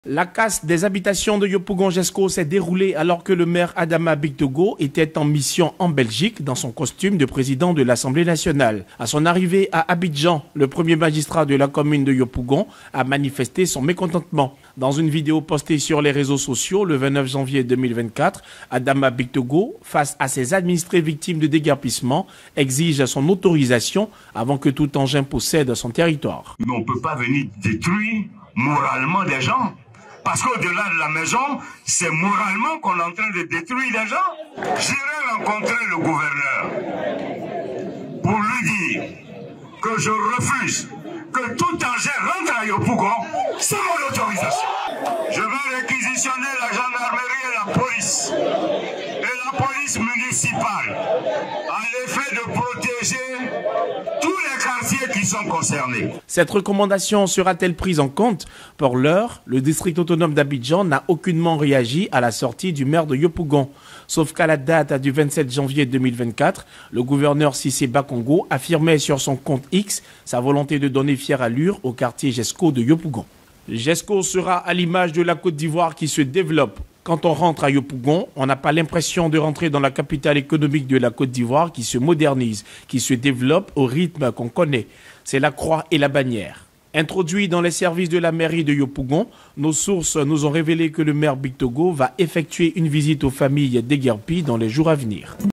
La casse des habitations de Yopougon-Jesco s'est déroulée alors que le maire Adama Bictogo était en mission en Belgique dans son costume de président de l'Assemblée nationale. À son arrivée à Abidjan, le premier magistrat de la commune de Yopougon a manifesté son mécontentement. Dans une vidéo postée sur les réseaux sociaux le 29 janvier 2024, Adama Bictogo, face à ses administrés victimes de déguerpissement, exige son autorisation avant que tout engin possède son territoire. Mais on ne peut pas venir détruire moralement des gens. Parce qu'au-delà de la maison, c'est moralement qu'on est en train de détruire les gens. J'irai rencontrer le gouverneur pour lui dire que je refuse que tout engin rentre à Yopougon sans mon autorisation. Je vais réquisitionner la gendarmerie et la police municipale à l'effet de protéger tous les quartiers qui sont concernés. Cette recommandation sera-t-elle prise en compte? Pour l'heure, le district autonome d'Abidjan n'a aucunement réagi à la sortie du maire de Yopougon. Sauf qu'à la date du 27 janvier 2024, le gouverneur Cissé Bakongo affirmait sur son compte X sa volonté de donner fière allure au quartier Jesco de Yopougon. Jesco sera à l'image de la Côte d'Ivoire qui se développe. Quand on rentre à Yopougon, on n'a pas l'impression de rentrer dans la capitale économique de la Côte d'Ivoire qui se modernise, qui se développe au rythme qu'on connaît. C'est la croix et la bannière. Introduit dans les services de la mairie de Yopougon, nos sources nous ont révélé que le maire Bictogo va effectuer une visite aux familles déguerpies dans les jours à venir.